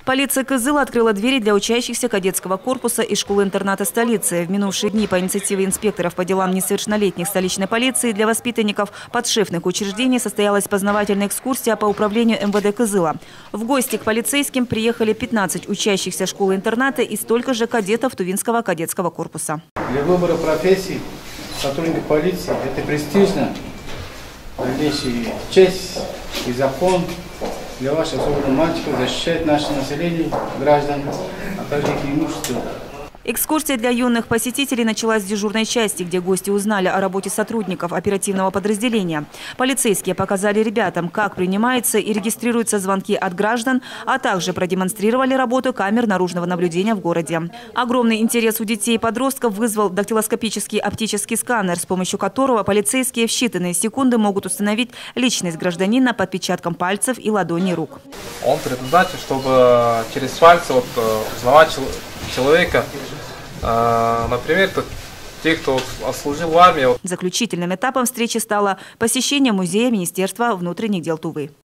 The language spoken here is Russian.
Полиция Кызыла открыла двери для учащихся кадетского корпуса и школы-интерната столицы. В минувшие дни по инициативе инспекторов по делам несовершеннолетних столичной полиции для воспитанников подшефных учреждений состоялась познавательная экскурсия по управлению МВД Кызыла. В гости к полицейским приехали 15 учащихся школы-интерната и столько же кадетов Тувинского кадетского корпуса. Для выбора профессии сотрудника полиции это престижно, дальнейшая честь и закон для ваших особенно мальчиков защищать наше население, граждан, а также их имущество. Экскурсия для юных посетителей началась с дежурной части, где гости узнали о работе сотрудников оперативного подразделения. Полицейские показали ребятам, как принимаются и регистрируются звонки от граждан, а также продемонстрировали работу камер наружного наблюдения в городе. Огромный интерес у детей и подростков вызвал дактилоскопический оптический сканер, с помощью которого полицейские в считанные секунды могут установить личность гражданина по отпечаткам пальцев и ладоней рук. Он предназначен, чтобы через пальцы узнавать человека, например, тех, кто отслужил в армии. Заключительным этапом встречи стало посещение музея Министерства внутренних дел Тувы.